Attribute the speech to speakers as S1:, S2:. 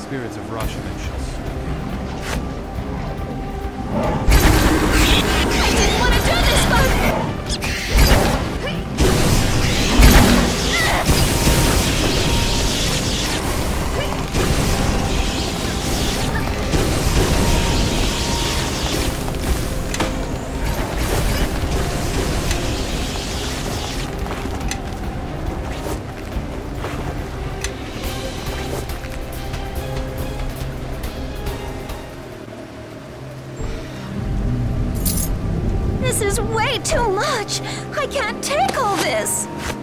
S1: spirits of Rashomon shall soon.
S2: I didn't want to do this, but... This is way too much! I can't take all this!